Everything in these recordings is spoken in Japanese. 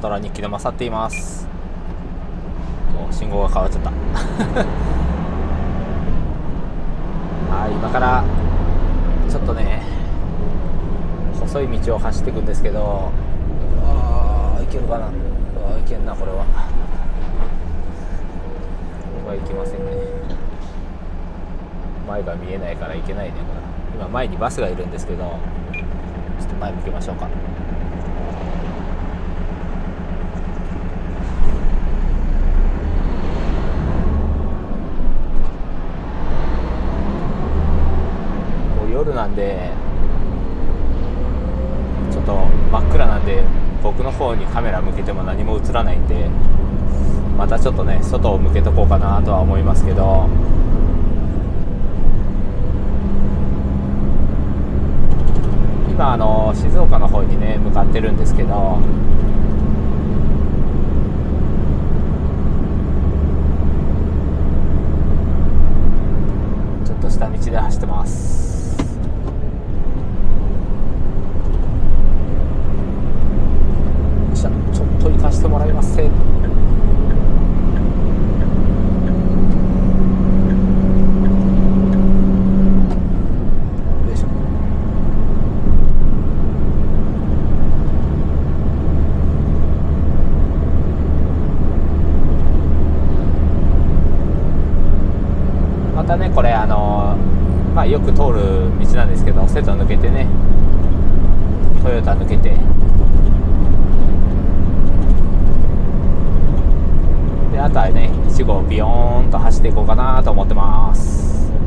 トラ日記で勝っています。もう信号が変わっちゃったはい、今からちょっとね細い道を走っていくんですけど、いけるかな。いけんな。これはいけませんね。前が見えないからいけないね。これ今前にバスがいるんですけど、ちょっと前向けましょうか。もう夜なんでちょっと真っ暗なんで、僕の方にカメラ向けても何も映らないんで、またちょっとね外を向けとこうかなとは思いますけど、今静岡の方にね向かってるんですけど、ちょっと下道で走ってます。ちょっと行かしてもらいますせ。またねこれよく通る道なんですけど、瀬戸抜けてね、トヨタ抜けて、であとはね1号ビヨーンと走っていこうかなと思ってます。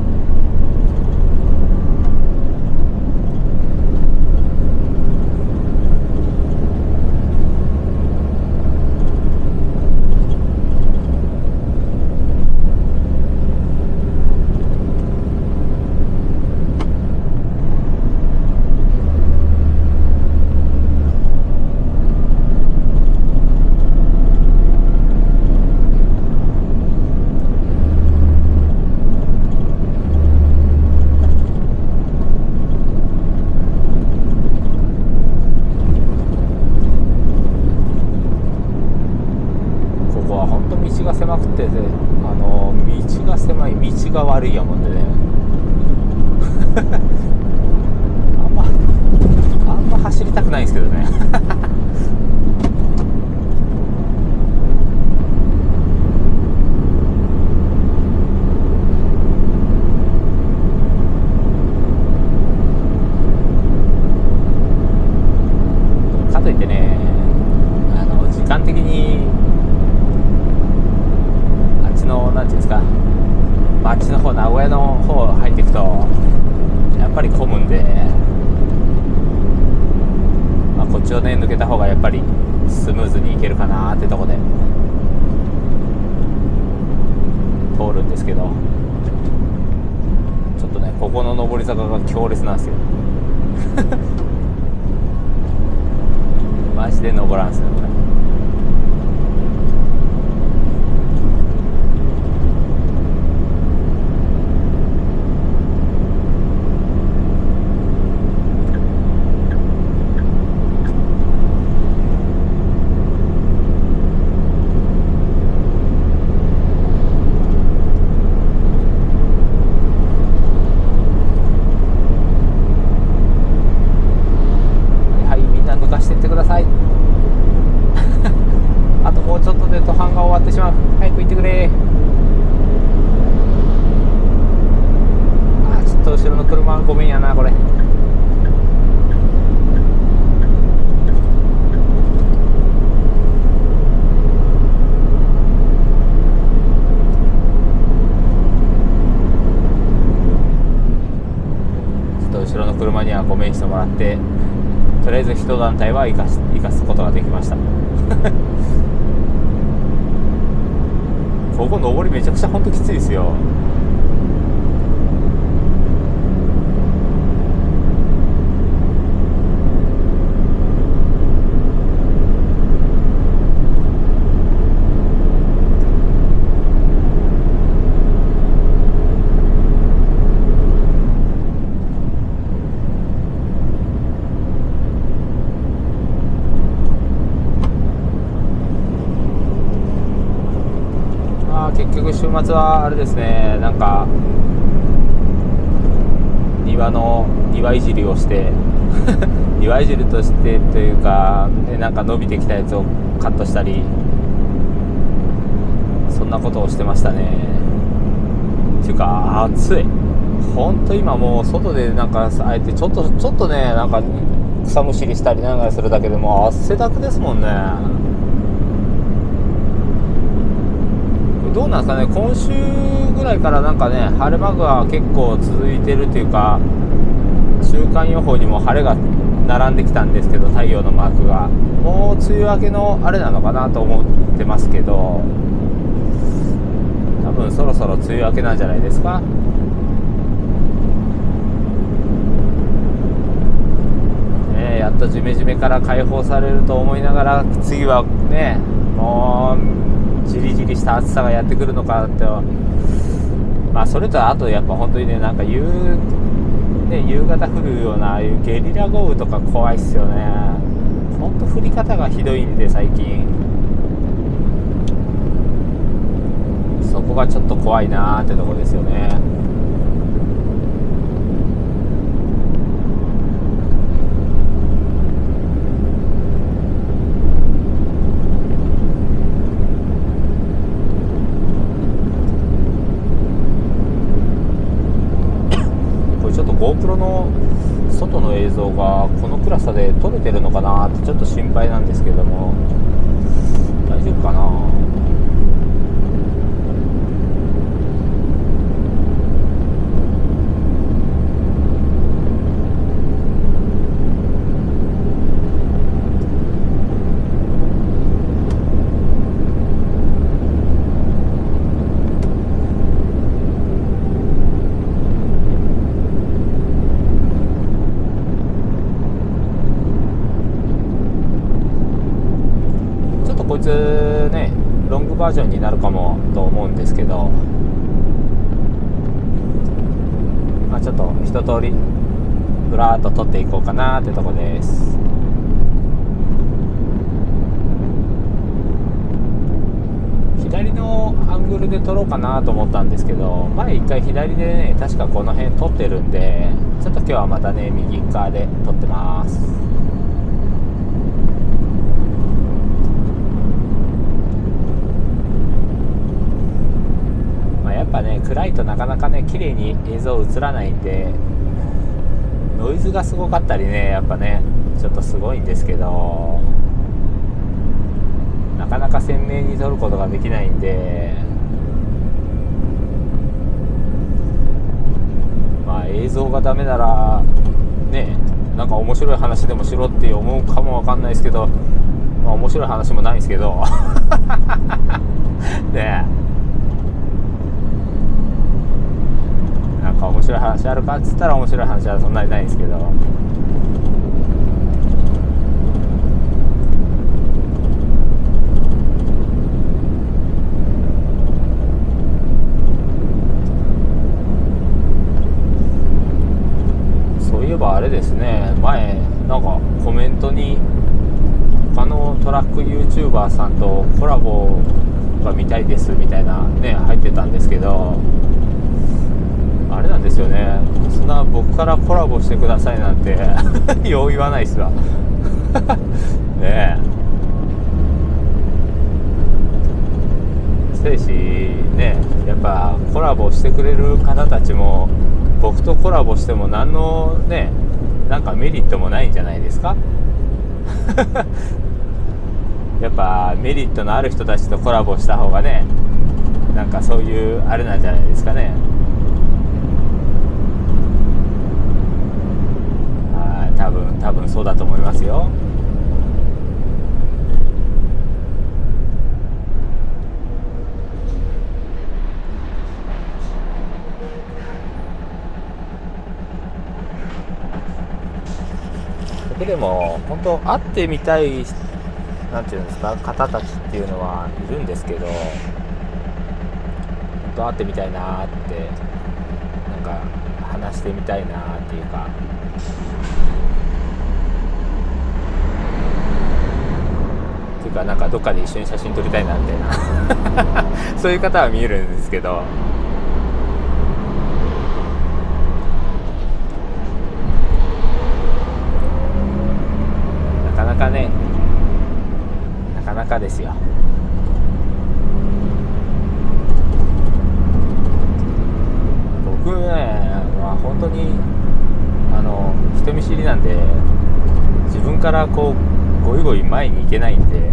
道が狭くて、道が狭い、道が悪いやもんでねあんま走りたくないんですけどねかといってね時間的になんていうんですか、町の方、名古屋の方入っていくとやっぱり混むんで、こっちをね抜けた方がやっぱりスムーズに行けるかなってとこで通るんですけど、ちょっとねここの上り坂が強烈なんですよマジで登らんすよこれ。あともうちょっとで途半が終わってしまう。早く行ってくれ。ちょっと後ろの車ごめんやなこれ。ちょっと後ろの車にはごめんしてもらって、とりあえず一団体は生かすことができましたここ上りめちゃくちゃ本当きついですよ。 局週末はあれですね、なんか庭いじりをして庭いじりとしてというか、なんか伸びてきたやつをカットしたり、そんなことをしてましたね。っていうか暑い、ほんと今もう外でなんかあえてちょっとね、なんか草むしりしたりなんかするだけでも汗だくですもんね。どうなんですかね、今週ぐらいからなんかね、晴れ間が結構続いてるというか、週間予報にも晴れが並んできたんですけど、太陽のマークがもう梅雨明けのあれなのかなと思ってますけど、多分そろそろ梅雨明けなんじゃないですか。やっとジメジメから解放されると思いながら、次はね、もうじりじりした暑さがやってくるのかって、まあそれとあとやっぱ本当にね、なんか夕方降るようなああいうゲリラ豪雨とか怖いっすよね。ほんと降り方がひどいんで最近、そこがちょっと怖いなーってとこですよね。GoPro の外の映像がこの暗さで撮れてるのかなってちょっと心配なんですけども、大丈夫かな。こいつね、ロングバージョンになるかもと思うんですけど、まあ、ちょっと一通りぶらーっと撮っていこうかなってとこです。左のアングルで撮ろうかなと思ったんですけど、前一回左でね、確かこの辺撮ってるんで、ちょっと今日はまたね、右側で撮ってます。やっぱね、暗いとなかなかね、綺麗に映像映らないんで、ノイズがすごかったりね、やっぱね、ちょっとすごいんですけど、なかなか鮮明に撮ることができないんで、まあ映像がダメならね、なんか面白い話でもしろって思うかもわかんないですけど、まあ面白い話もないんですけどねえ、なんか面白い話あるかっつったら面白い話はそんなにないんですけど、そういえばあれですね、前なんかコメントに他のトラック YouTuber さんとコラボが見たいですみたいなね入ってたんですけど、あれなんですよね、そんな僕からコラボしてくださいなんてよう言わないっすわねえ、せいしね、やっぱコラボしてくれる方たちも僕とコラボしても何のね、なんかメリットもないんじゃないですかやっぱメリットのある人たちとコラボした方がね、なんかそういうあれなんじゃないですかね。多分そうだと思いますよ。僕でも本当会ってみたい、なんていうんですか、方たちっていうのはいるんですけど、本当会ってみたいなーって、なんか話してみたいなーっていうか、 ていうか、なんかどっかで一緒に写真撮りたいなみたいなそういう方は見えるんですけど、なかなかね、なかなかですよ。僕ね、まあ、本当に人見知りなんで、自分からこうゴイゴイ前に行けないんで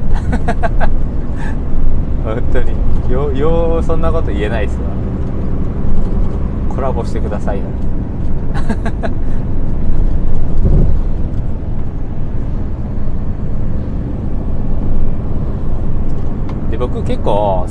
本当にそんなこと言えないですわ。コラボしてくださいなんてで、僕結構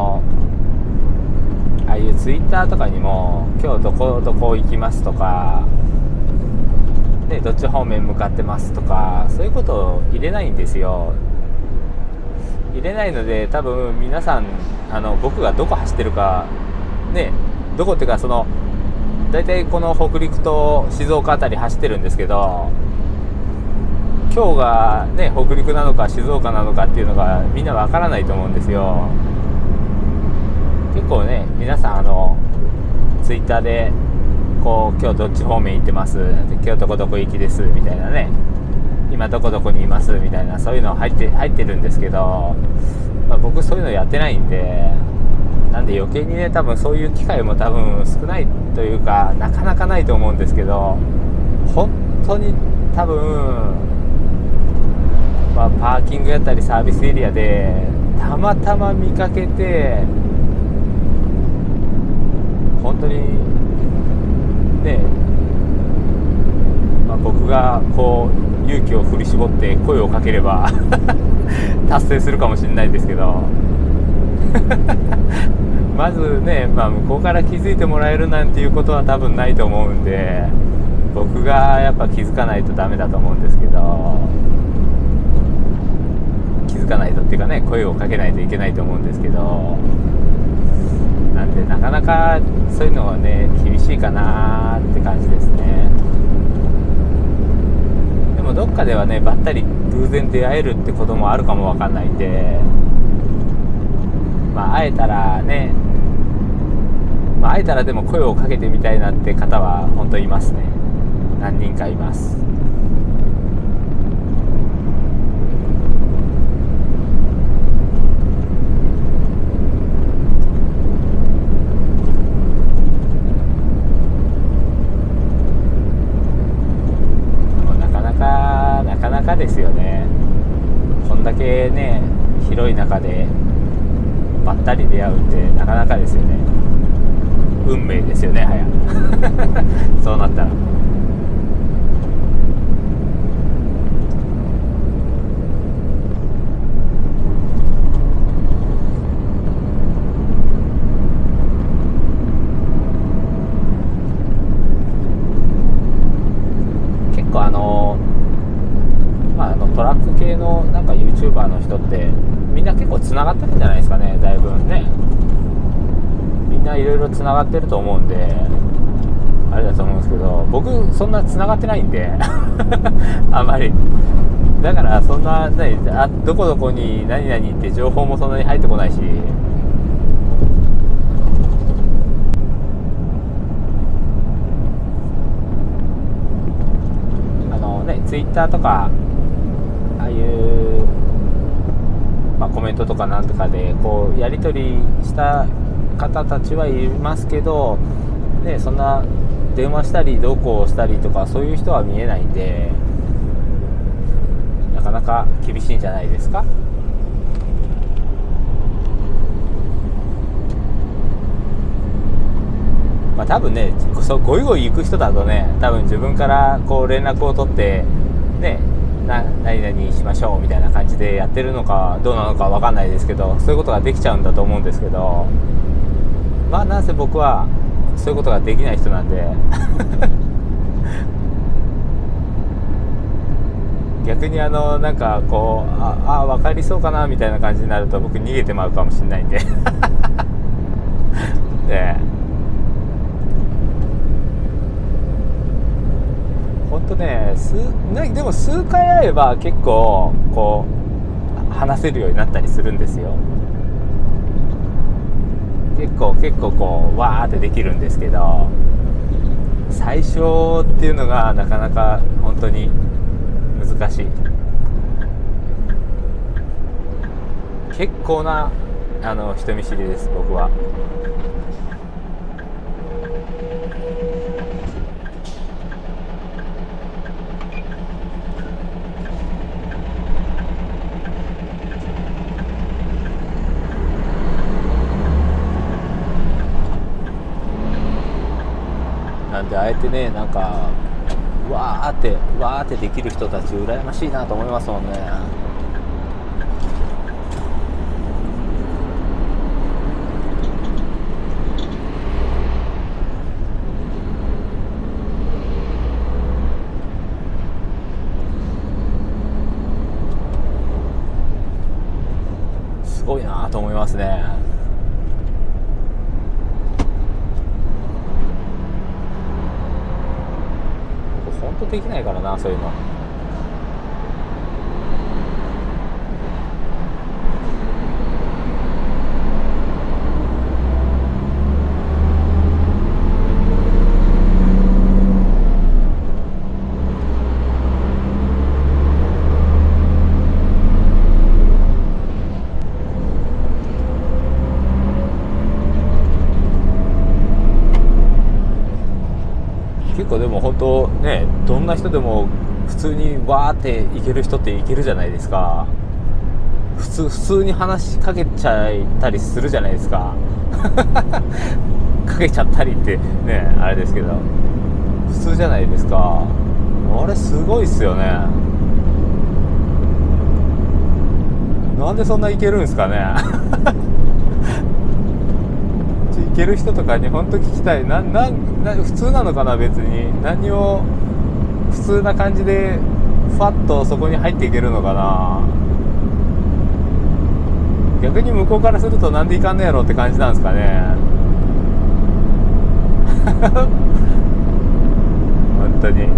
ああいうツイッターとかにも今日どこどこ行きますとかで、どっち方面向かってますとか、そういうことを入れないんですよ。入れないので、多分皆さん僕がどこ走ってるかね、どこっていうか、大体この北陸と静岡あたり走ってるんですけど、今日がね北陸なのか静岡なのかっていうのがみんなわからないと思うんですよ。結構ね、皆さんツイッターでこう今日どっち方面行ってます、今日どこどこ行きですみたいなね、今どこどこにいますみたいな、そういうの入ってるんですけど、まあ、僕そういうのやってないんで、なんで余計にね、多分そういう機会も多分少ないというか、なかなかないと思うんですけど、本当に多分、まあ、パーキングやったりサービスエリアでたまたま見かけて、本当にね、まあ、僕がこう勇気を振り絞って声をかければ達成するかもしれないですけどまずね、まあ、向こうから気づいてもらえるなんていうことは多分ないと思うんで、僕がやっぱ気づかないとダメだと思うんですけど、気づかないとっていうかね、声をかけないといけないと思うんですけど、なんでなかなかそういうのはね厳しいかなって感じですね。でもどっかではね、ばったり偶然出会えるってこともあるかもわかんないんで、まあ会えたらね、まあ会えたらでも声をかけてみたいなって方は本当いますね。何人かいます。なかなかですよね。こんだけね広い中でばったり出会うってなかなかですよね。運命ですよね、はやそうなったら。結構トラック系のなんか YouTuber の人ってみんな結構つながってるんじゃないですかね。だいぶね、みんないろいろつながってると思うんであれだと思うんですけど、僕そんなつながってないんであんまり、だからそんなね、どこどこに何々って情報もそんなに入ってこないし、ツイッターとかああいう、まあ、コメントとかなんとかでこうやり取りした方たちはいますけど、ね、そんな電話したりどうこうしたりとかそういう人は見えないんで、なかなか厳しいんじゃないですか。まあ、多分ね、ゴイゴイ行く人だとね、多分自分からこう連絡を取ってね、何々しましょうみたいな感じでやってるのかどうなのか分かんないですけど、そういうことができちゃうんだと思うんですけど、まあなんせ僕はそういうことができない人なんで逆になんかこう分かりそうかなみたいな感じになると僕逃げてまうかもしれないんでで、本当ね、でも数回会えば結構こう話せるようになったりするんですよ。結構こうわーってできるんですけど、最初っていうのがなかなか本当に難しい。結構な人見知りです、僕は。なんであえてね、なんかわーってできる人たち羨ましいなと思いますもんね。すごいなと思いますね。本当できないからな、そういうの。結構でも本当ね、どんな人でも普通にわーっていける人っていけるじゃないですか。普通に話しかけちゃったりするじゃないですか。かけちゃったりってね、あれですけど普通じゃないですか。あれすごいっすよね。なんでそんないけるんですかね。いける人とかに本当聞きたい。普通なのかな、別に。何を普通な感じでファッとそこに入っていけるのかな。逆に向こうからするとなんでいかんのやろって感じなんですかね。本当に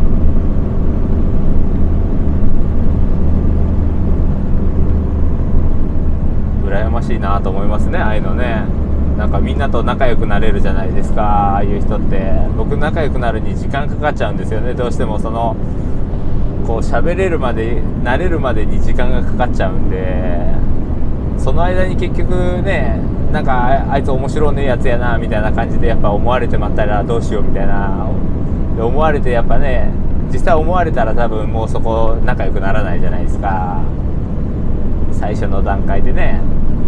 羨ましいなと思いますね、ああいうのね。なんかみんなと仲良くなれるじゃないですか、ああいう人って。僕仲良くなるに時間かかっちゃうんですよね、どうしても。こう喋れるまで慣れるまでに時間がかかっちゃうんで、その間に結局ね、なんかあいつ面白ねえやつやなみたいな感じでやっぱ思われてまったらどうしようみたいな。で思われてやっぱね、実際思われたら多分もうそこ仲良くならないじゃないですか、最初の段階でね。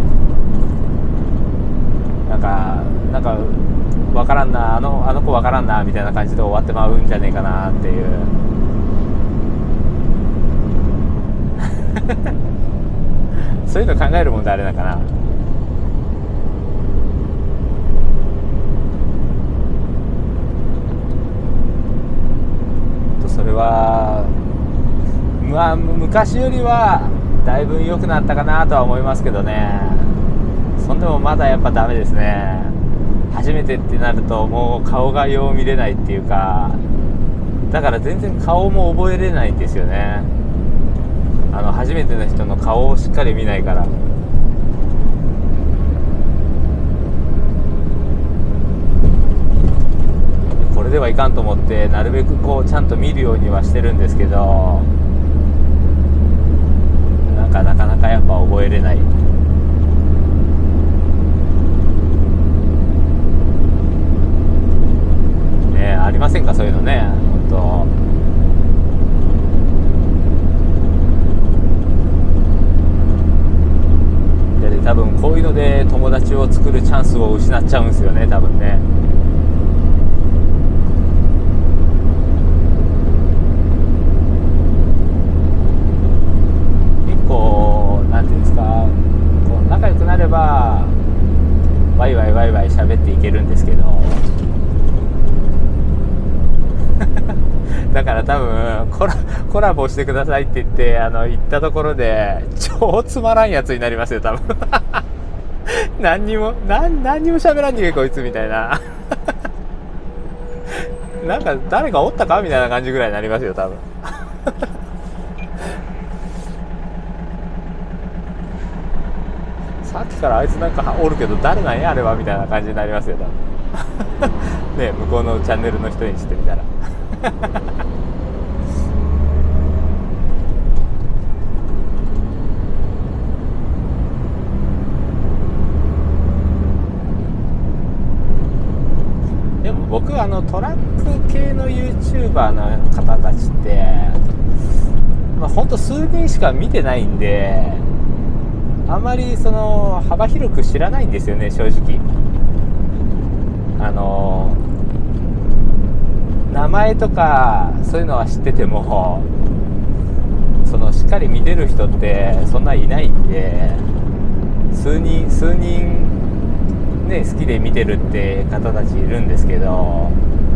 なんか分からんな、あの子分からんなみたいな感じで終わってまうんじゃねえかなっていう。そういうの考えるもんであれだから。それはまあ昔よりはだいぶ良くなったかなとは思いますけどね。そんでもまだやっぱダメですね。初めてってなるともう顔がよう見れないっていうか、だから全然顔も覚えれないんですよね。初めての人の顔をしっかり見ないから。これではいかんと思ってなるべくこうちゃんと見るようにはしてるんですけど、なかなかやっぱ覚えれない。ね、ありませんか、そういうのね。本当で多分こういうので友達を作るチャンスを失っちゃうんですよね、多分ね。結構なんていうんですか、こう仲良くなればワイワイ喋っていけるんですけど、だから多分コラボしてくださいって言って言ったところで超つまらんやつになりますよ、多分。何にも喋らんにけこいつみたいな。なんか誰かおったかみたいな感じぐらいになりますよ、多分。 きからあいつなんかおるけど誰なんやあれはみたいな感じになりますよ多分ね、向こうのチャンネルの人にしてみたらでも僕トラック系の YouTuber の方たちって、ほんと数人しか見てないんで、あまりその幅広く知らないんですよね、正直。名前とかそういうのは知ってても、そのしっかり見てる人ってそんないないんで、数人ね、好きで見てるって方たちいるんですけど、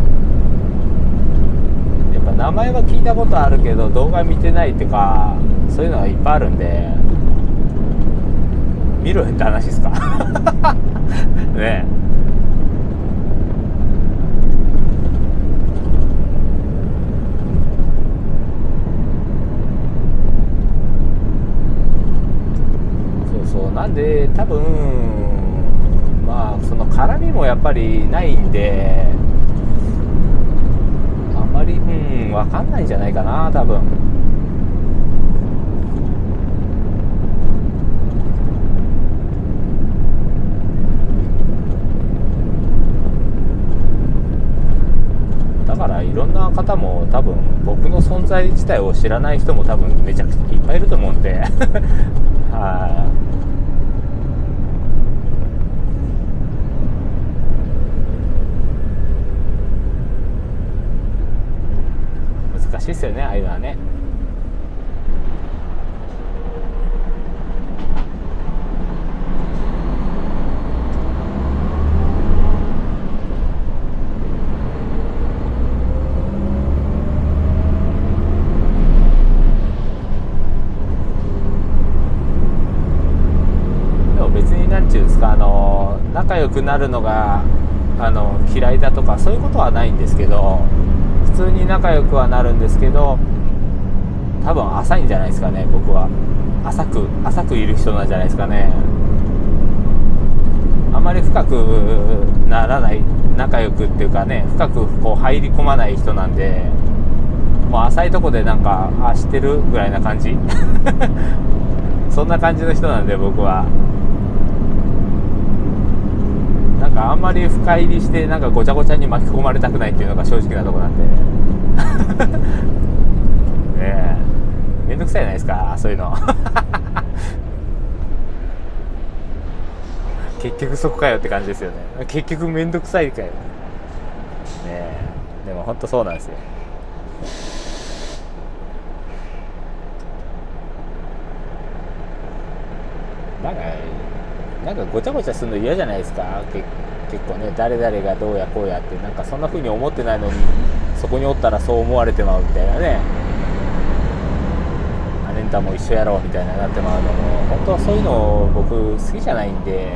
やっぱ名前は聞いたことあるけど動画見てないっていうか、そういうのがいっぱいあるんで、見ろよって話ですかねえ。なんで多分まあその絡みもやっぱりないんで、あんまり分かんないんじゃないかな多分。だからいろんな方も多分僕の存在自体を知らない人も多分めちゃくちゃいっぱいいると思うんではい。難しいですよね、ああいうのはね。でも別になんていうんですか、仲良くなるのが嫌いだとかそういうことはないんですけど、普通に仲良くはなるんですけど、多分浅いんじゃないですかね。僕は浅くいる人なんじゃないですかね。あまり深くならない、仲良くっていうかね、深くこう入り込まない人なんで、もう浅いとこでなんか知ってるぐらいな感じそんな感じの人なんで、僕はなんかあんまり深入りしてなんかごちゃごちゃに巻き込まれたくないっていうのが正直なとこなんでねえ、めんどくさいじゃないですか、そういうの結局そこかよって感じですよね。結局めんどくさいかよね。えでも本当そうなんですよ。なんかごちゃごちゃするの嫌じゃないですか。結構ね、誰々がどうやこうやってなんかそんな風に思ってないのにそこにおったらそう思われてまうみたいなね。アネンタも一緒やろうみたいななってまうのも、本当はそういうの僕好きじゃないんで、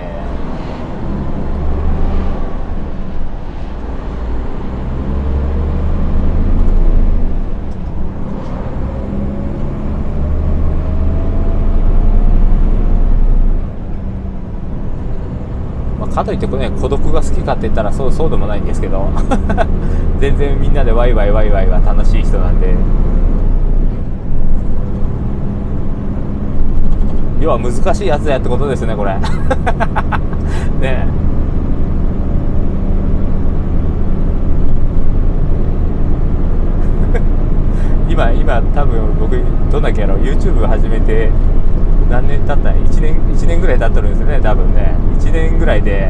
かといってね、孤独が好きかって言ったらそうでもないんですけど全然みんなでワイワイは楽しい人なんで、要は難しいやつやってことですね、これねえ。今多分僕どんだけやろう、 YouTube 始めて何年経ったら1年ぐらい経ってるんですよね、多分ね。1年ぐらいで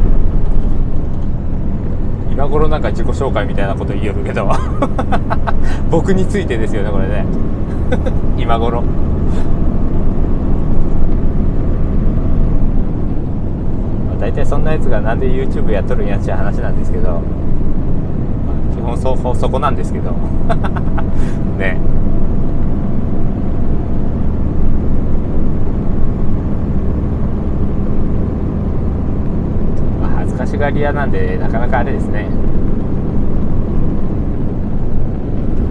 今頃なんか自己紹介みたいなこと言えるけど僕についてですよね、これね今頃大体そんなやつがなんで YouTube やっとるんやっちゃう話なんですけど、基本そこなんですけどね。恥ずかしがり屋なんでなかなかあれですね。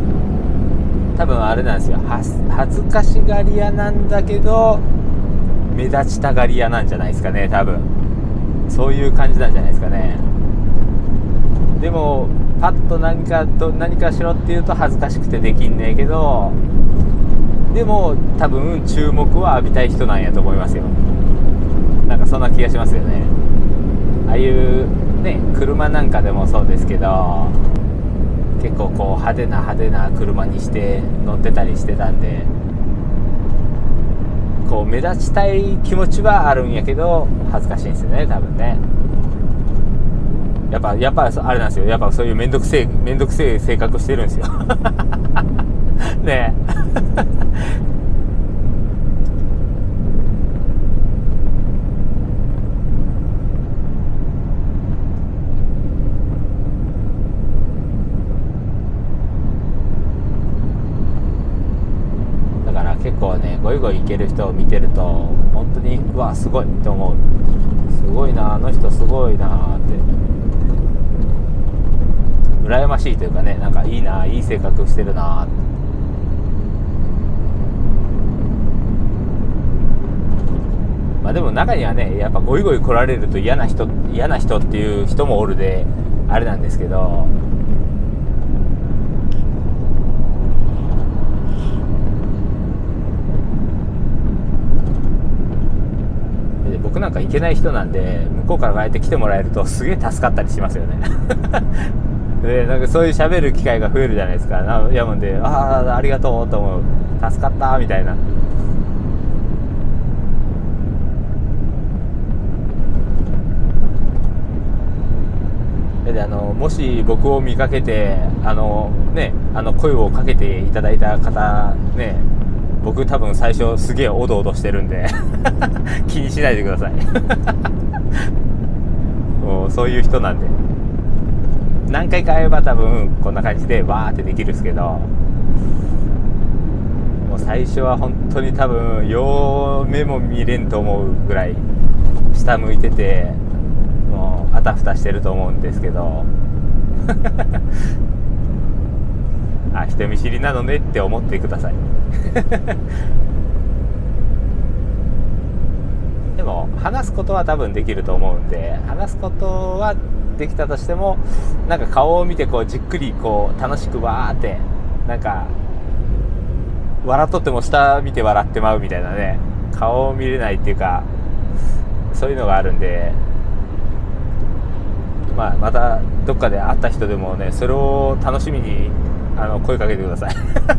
多分あれなんですよ、恥ずかしがり屋なんだけど目立ちたがり屋なんじゃないですかね。多分そういう感じなんじゃないですかね。でもパッと何かしろっていうと恥ずかしくてできんねえけど、でも多分注目は浴びたい人なんやと思いますよ。なんかそんな気がしますよね。ああいうね、車なんかでもそうですけど、結構こう派手な車にして乗ってたりしてたんで、こう目立ちたい気持ちはあるんやけど恥ずかしいんですよね、多分ね。やっぱあれなんですよ。やっぱそういうめんどくせえ性格してるんですよねだから結構ね、ゴイゴイいける人を見てると本当にうわすごいって思う。すごいな、あの人すごいなって羨ましいというかね、なんかいいな、いい性格してるなって。まあでも中にはね、やっぱゴイゴイ来られると嫌な人っていう人もおるであれなんですけど、で僕なんか行けない人なんで、向こうからあえて来てもらえるとすげえ助かったりしますよねでなんかそういう喋る機会が増えるじゃないですか。やもんで、ありがとうと思う、助かったみたいな。でもし僕を見かけて声をかけていただいた方ね、僕多分最初すげえおどおどしてるんで気にしないでくださいもうそういう人なんで、何回か会えば多分こんな感じでわーってできるんですけど、もう最初は本当に多分よう目も見れんと思うぐらい下向いてて、もうあたふたしてると思うんですけどあ、人見知りなのねって思ってくださいでも話すことは多分できると思うんで、話すことはできたとしても、なんか顔を見てこうじっくりこう楽しくわーってなんか笑っとっても下見て笑ってまうみたいなね、顔を見れないっていうか、そういうのがあるんで、またどっかで会った人でもね、それを楽しみに声かけてください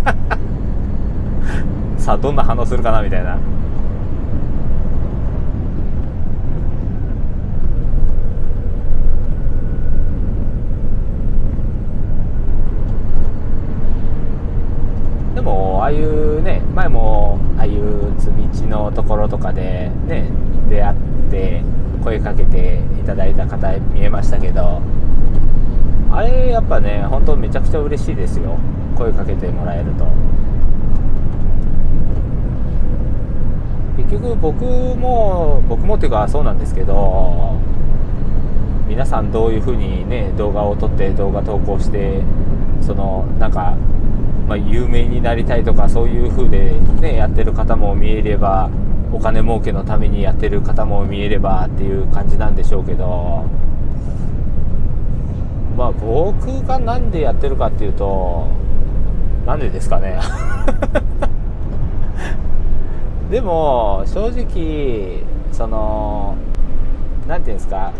さあどんな反応するかなみたいな。でもああいうね、前もああいう道のところとかでね出会って声かけていただいた方見えましたけど、あれやっぱね本当めちゃくちゃ嬉しいですよ、声かけてもらえると。結局僕もっていうかそうなんですけど、皆さんどういう風にね動画を撮って動画投稿して、そのなんか有名になりたいとかそういう風でねやってる方も見えれば、お金儲けのためにやってる方も見えればっていう感じなんでしょうけど、僕がなんでやってるかっていうと、なんでですかねでも正直そのなんていうんですか、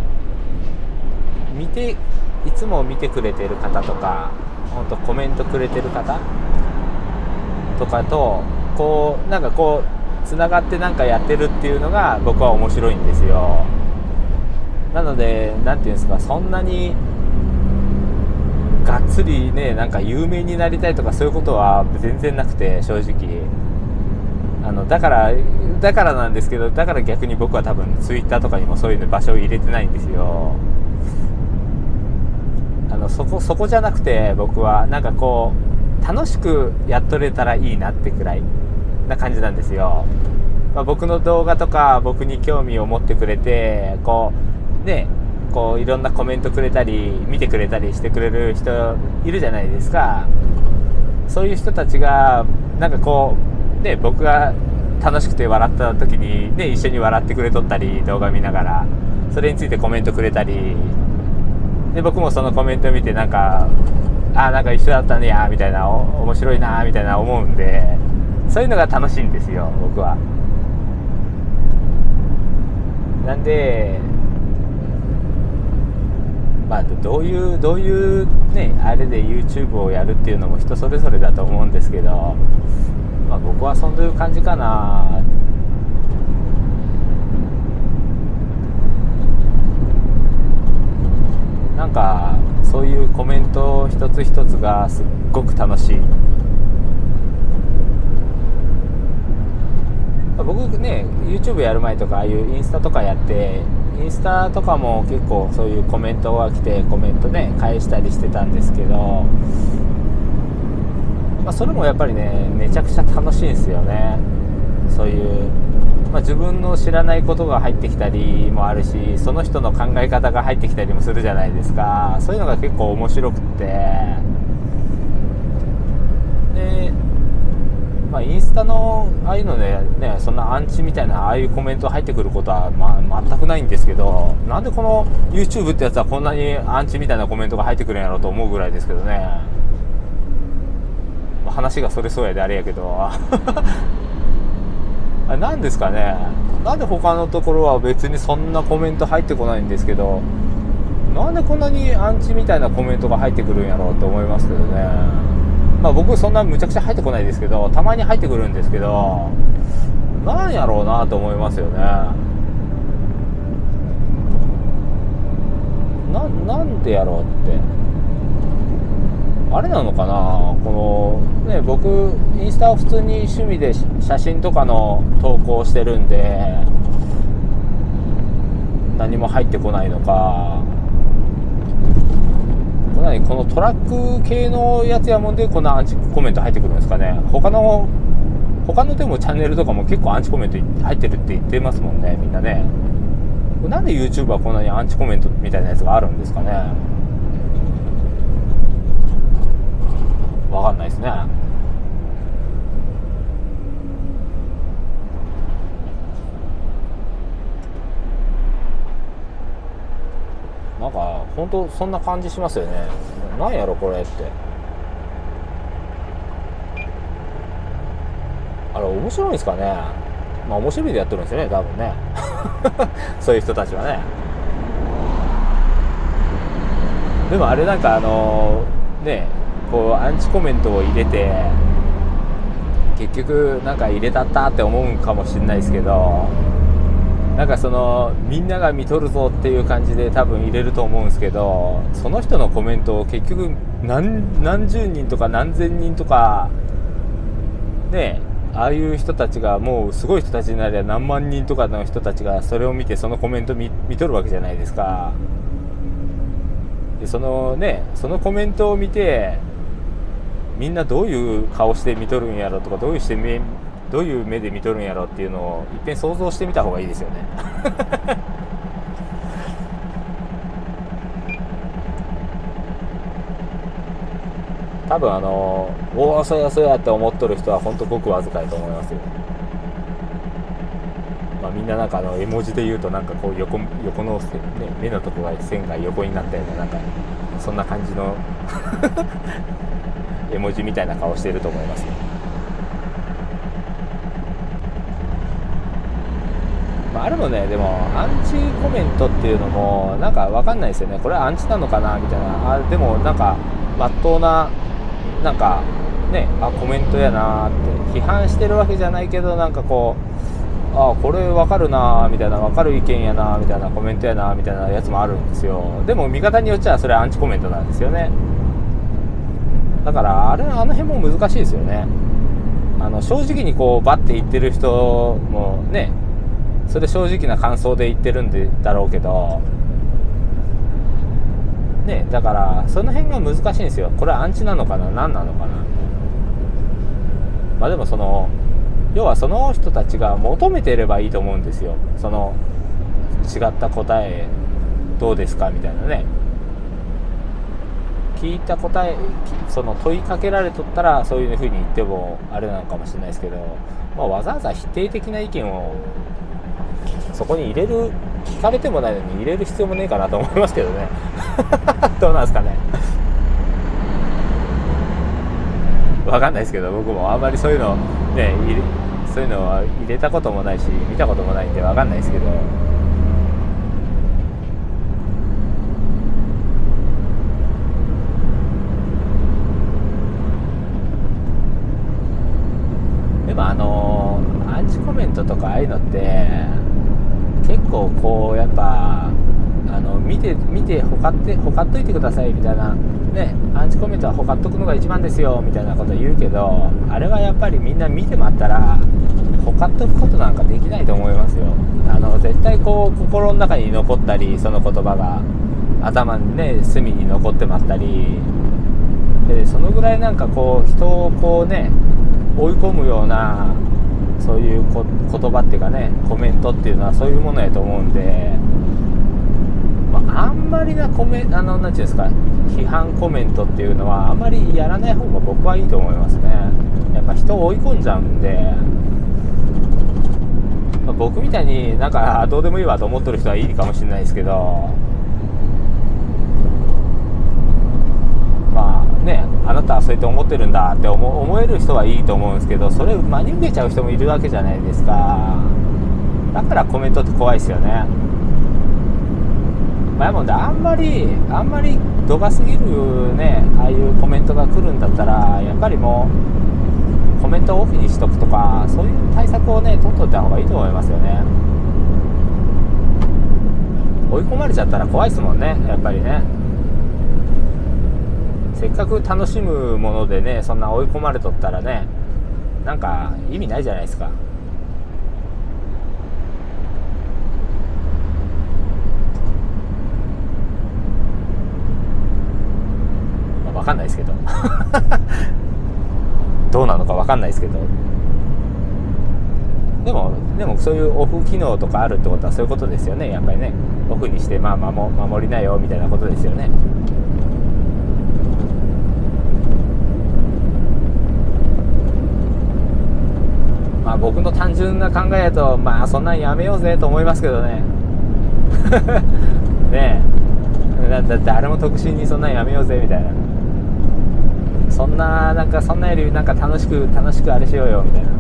いつも見てくれてる方とか、本当コメントくれてる方とかとこうなんかこうつながってなんかやってるっていうのが僕は面白いんですよ。なのでなんていうんですか、そんなにがっつりねなんか有名になりたいとかそういうことは全然なくて、正直だからなんですけど、だから逆に僕は多分ツイッターとかにもそういう場所を入れてないんですよ。そこじゃなくて、僕はなんかこう楽しくやっとれたらいいなってくらいな感じなんですよ。僕の動画とか僕に興味を持ってくれてこうね、こういろんなコメントくれたり見てくれたりしてくれる人いるじゃないですか。そういう人たちがなんかこうね、僕が楽しくて笑った時にね、一緒に笑ってくれとったり、動画見ながらそれについてコメントくれたりで、僕もそのコメントを見てなんかなんか一緒だったねやみたいな、面白いなみたいな思うんで、そういうのが楽しいんですよ、僕は。なんでどういうねあれで YouTube をやるっていうのも人それぞれだと思うんですけど、僕はそういう感じかな。なんかそういうコメント一つ一つがすっごく楽しい。僕ね YouTube やる前とかああいうインスタとかやって、インスタとかも結構そういうコメントが来てコメントね返したりしてたんですけど、それもやっぱりねめちゃくちゃ楽しいんですよね。そういう、自分の知らないことが入ってきたりもあるし、その人の考え方が入ってきたりもするじゃないですか。そういうのが結構面白くってで、インスタのああいうのでね、そんなアンチみたいなああいうコメント入ってくることは、全くないんですけど、なんでこの YouTube ってやつはこんなにアンチみたいなコメントが入ってくるんやろうと思うぐらいですけどね。話がそれそうやであれやけどなんですかね、なんで他のところは別にそんなコメント入ってこないんですけど、なんでこんなにアンチみたいなコメントが入ってくるんやろうと思いますけどね。僕そんなむちゃくちゃ入ってこないですけど、たまに入ってくるんですけど、なんやろうなと思いますよね。なんでやろうって、あれなのかな、このね、僕インスタは普通に趣味で写真とかの投稿してるんで何も入ってこないのか、このトラック系のやつやもんでこんなアンチコメント入ってくるんですかね。他のでもチャンネルとかも結構アンチコメント入ってるって言ってますもんね、みんなね。なんで YouTube はこんなにアンチコメントみたいなやつがあるんですかね。わかんないですね。なんか本当そんな感じしますよね。なんやろこれって。あれ面白いんですかね。面白いでやってるんですよね、多分ねそういう人たちはね。でもあれなんかね、こうアンチコメントを入れて結局なんか入れたったって思うんかもしれないですけど、なんかそのみんなが見とるぞっていう感じで多分入れると思うんですけど、その人のコメントを結局何十人とか何千人とかね、ああいう人たちがもうすごい人たちになりゃ何万人とかの人たちがそれを見てそのコメント見とるわけじゃないですか。でそのコメントを見てみんなどういう顔して見とるんやろとか、どういう目で見とるんやろっていうのをいっぺん想像してみた方がいいですよね多分おおそうやそうやって思っとる人は本当ごくわずかいと思いますよ。みんななんか絵文字で言うとなんかこう横の、目のとこが線が横になったような、なんかそんな感じの絵文字みたいな顔していると思いますよ。あれもね、でもアンチコメントっていうのもなんか分かんないですよね。これはアンチなのかなみたいな。でもなんか真っ当ななんかね、コメントやなって批判してるわけじゃないけど、なんかこうこれ分かるなみたいな、分かる意見やなみたいな、コメントやなみたいなやつもあるんですよ。でも見方によっちゃそれはアンチコメントなんですよね。だからあの辺も難しいですよね。正直にこうバッて言ってる人もね、それ正直な感想で言ってるんだろうけどね、だからその辺が難しいんですよ。これはアンチなのかな、何なのかな。でも要はその人たちが求めてればいいと思うんですよ。その違った答えどうですかみたいなね。 聞いた答え、その問いかけられとったらそういう風に言ってもあれなのかもしれないですけど、わざわざ否定的な意見をそこに入れる、聞かれてもないのに入れる必要もねえかなと思いますけどねどうなんですかね、わかんないですけど、僕もあんまりそういうのね、そういうのは入れたこともないし見たこともないんでわかんないですけど、でもアンチコメントとかああいうのって結構こうやっぱ見てほかっといてくださいみたいなね、アンチコメントはほかっとくのが一番ですよみたいなこと言うけど、あれはやっぱりみんな見てまったらほかっとくことなんかできないと思いますよ。絶対こう心の中に残ったり、その言葉が頭にね隅に残ってまったりで、そのぐらいなんかこう人をこうね追い込むようなそういう言葉っていうかね、コメントっていうのはそういうものやと思うんで、あんまりななんていうんですか、批判コメントっていうのはあんまりやらない方が僕はいいと思いますね。やっぱ人を追い込んじゃうんで、僕みたいになんかどうでもいいわと思ってる人はいいかもしれないですけど、ね、あなたはそうやって思ってるんだって思える人はいいと思うんですけど、それ真に受けちゃう人もいるわけじゃないですか。だからコメントって怖いですよね。もんであんまり度が過ぎるね、ああいうコメントが来るんだったらやっぱりもうコメントをオフにしとくとか、そういう対策をね取っといた方がいいと思いますよね。追い込まれちゃったら怖いですもんね、やっぱりね。せっかく楽しむものでね、そんな追い込まれとったらね、なんか意味ないじゃないですか。分かんないですけどどうなのか分かんないですけど、でもそういうオフ機能とかあるってことはそういうことですよね。やっぱりね、オフにして守りなよみたいなことですよね。僕の単純な考えだとそんなんやめようぜと思いますけどねねえ、誰も特進にそんなんやめようぜみたいな、そんなよりなんか楽しくあれしようよみたいな。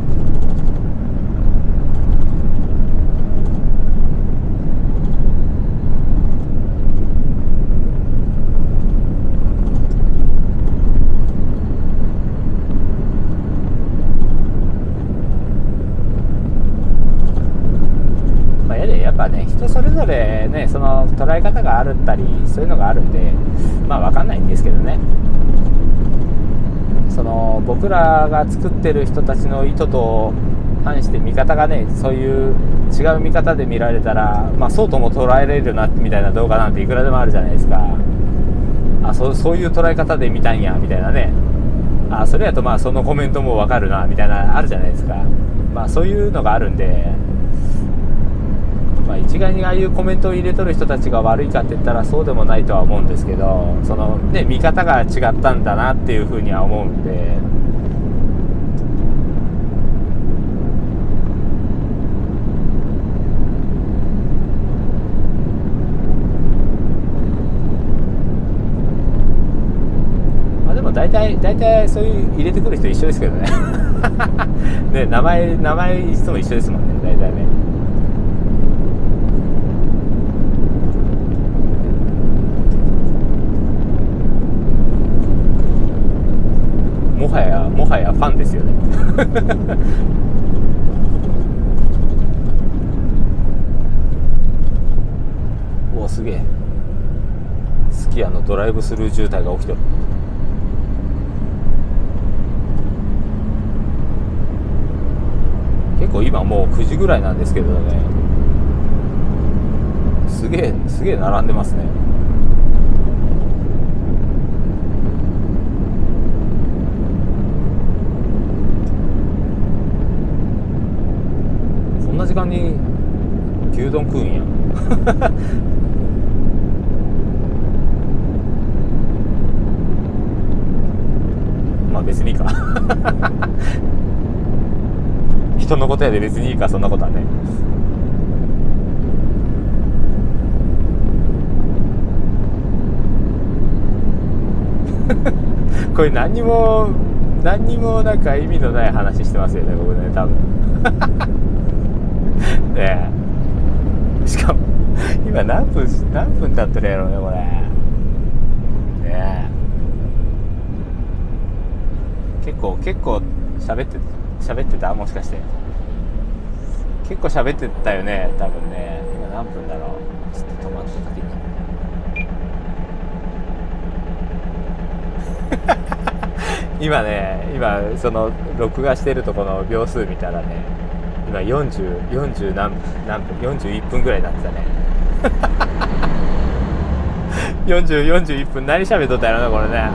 やっぱね、人それぞれね、その捉え方があるったりそういうのがあるんで、分かんないんですけどね。その僕らが作ってる人たちの意図と反して見方がね、そういう違う見方で見られたら、そうとも捉えられるなみたいな動画なんていくらでもあるじゃないですか。そういう捉え方で見たんやみたいなね。それやとそのコメントも分かるなみたいなあるじゃないですか。そういうのがあるんで、一概にああいうコメントを入れとる人たちが悪いかって言ったらそうでもないとは思うんですけど、そのね、見方が違ったんだなっていうふうには思うんで、でも大体そういう入れてくる人一緒ですけどねね、名前いつも一緒ですもんね、大体ね。もはやファンですよねお、すげえ、すき家のドライブスルー渋滞が起きてる。結構今もう9時ぐらいなんですけどね、すげえ並んでますね。こんな時間に牛丼食うんや別にいいか人のことやで別にいいか、そんなことはね。これ何にもなんか意味のない話してますよね、僕ね、多分ねえ、しかも今何分経ってるやろうね、これねえ。結構喋ってた、もしかして結構喋ってたよね、多分ね。今何分だろう、ちょっと止まった時に今その録画してるとこの秒数見たらね、今40何分、41分ぐらいになってたね41分何喋っとったやろな、これね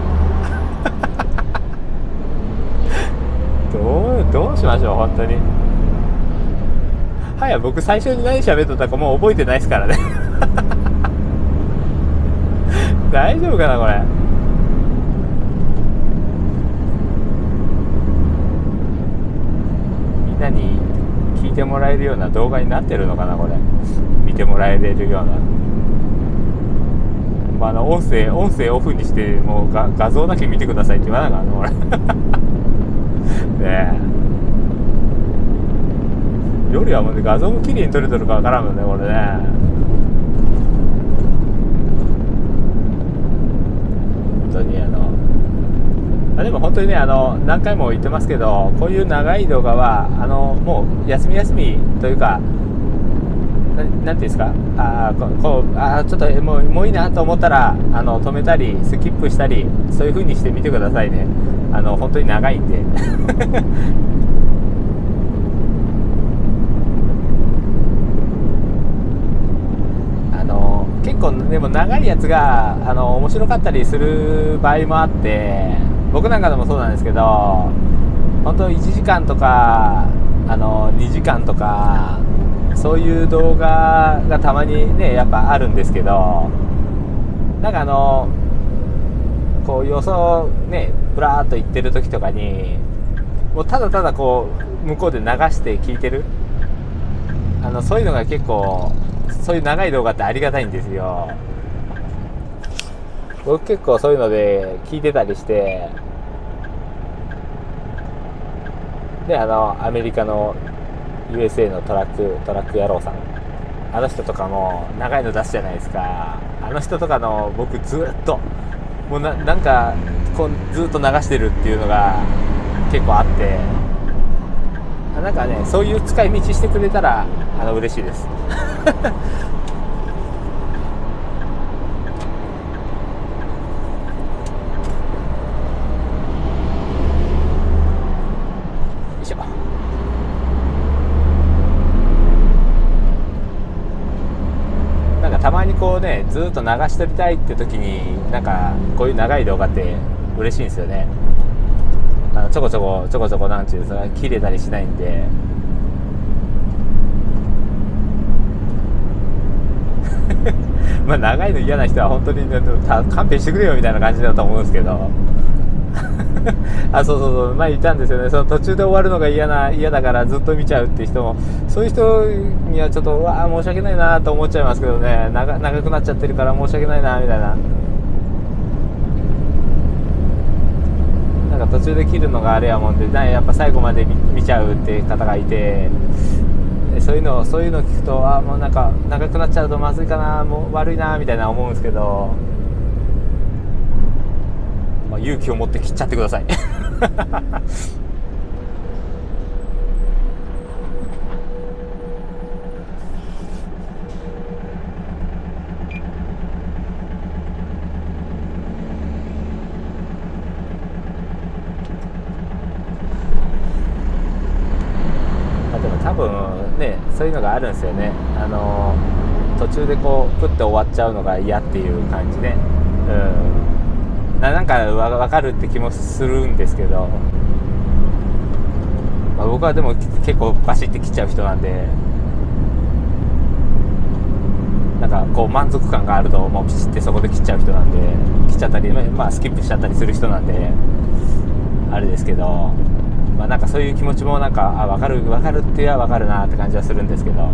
どうしましょう、本当に。はや、僕最初に何喋っとったかもう覚えてないですからね大丈夫かな、これ。みんなに聞いてもらえるような動画になってるのかな、これ。見てもらえるような。音声オフにしてもう画像だけ見てくださいって言わなかったの、これねえ。夜はもうね、画像も綺麗に撮れとるかわからんもんね、これね。本当にでも本当にね、何回も言ってますけど、こういう長い動画はもう休みというか、なんていうんですか、ちょっともういいなと思ったら止めたりスキップしたり、そういう風にしてみてくださいね。本当に長いんで結構でも長いやつが面白かったりする場合もあって、僕なんかでもそうなんですけど、本当1時間とか2時間とかそういう動画がたまにねやっぱあるんですけど、なんかこう予想ねブラーっと言ってる時とかにもうただただこう向こうで流して聞いてる、そういうのが結構、そういう長い動画ってありがたいんですよ。僕結構そういうので聞いてたりして、でアメリカの USA のトラック野郎さん、あの人とかも長いの出すじゃないですか。あの人とかの僕ずっともうなんかこうずっと流してるっていうのが結構あって、なんかね、そういう使い道してくれたら嬉しいですよいしょ。なんかたまにこうね、ずっと流しとりたいって時になんかこういう長い動画って嬉しいんですよね。ちょこちょこなんちゅう、それ切れたりしないんでまあ長いの嫌な人は本当に勘弁してくれよみたいな感じだと思うんですけどそう前言ったんですよね。その途中で終わるのが嫌だからずっと見ちゃうって人も、そういう人にはちょっと申し訳ないなと思っちゃいますけどね。長くなっちゃってるから申し訳ないなみたいな。なんか途中で切るのがあれやもんで、やっぱ最後まで 見ちゃうって方がいて、そういうの聞くともうなんか長くなっちゃうとまずいかな、もう悪いなみたいな思うんですけど、勇気を持って切っちゃってくださいでも多分ね、そういうのがあるんですよね。途中でこうプッて終わっちゃうのが嫌っていう感じね。なんか分かるって気もするんですけど、僕はでも結構バシッて切っちゃう人なんで、なんかこう満足感があるともうピシッてそこで切っちゃう人なんで、切っちゃったり、スキップしちゃったりする人なんで、 あれですけど、まあなんかそういう気持ちもなんか分かるって言えば分かるなって感じはするんですけど、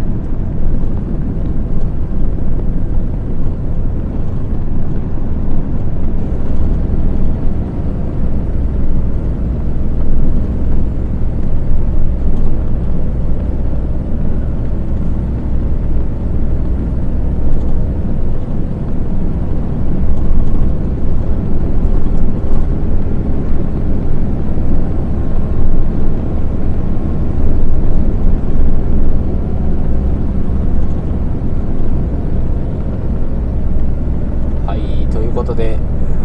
ということで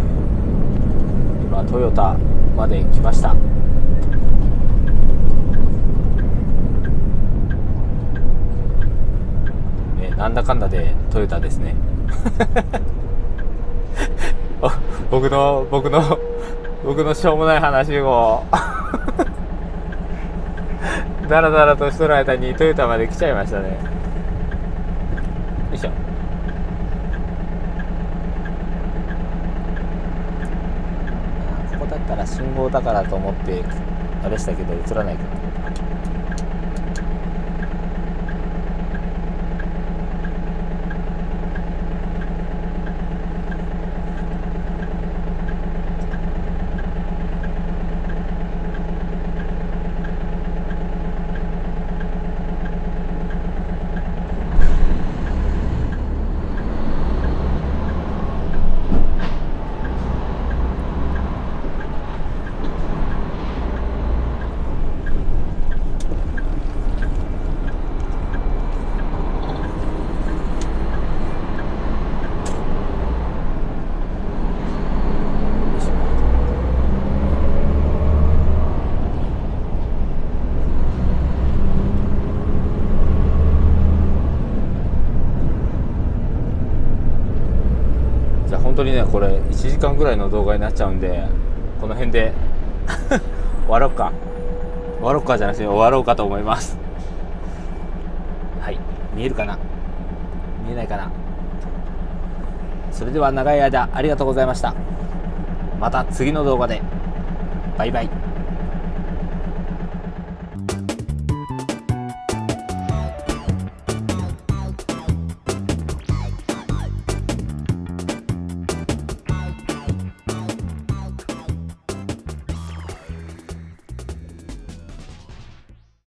今トヨタまで来ました。なんだかんだでトヨタですね僕のしょうもない話をだらだらとしとる間にトヨタまで来ちゃいましたね。よいしょ。ここだったら信号だからと思ってあれしたけど映らないけど、本当にねこれ1時間ぐらいの動画になっちゃうんで、この辺で終わろうかじゃなくて終わろうかと思います。はい、見えるかな、見えないかな。それでは長い間ありがとうございました。また次の動画で。バイバイ。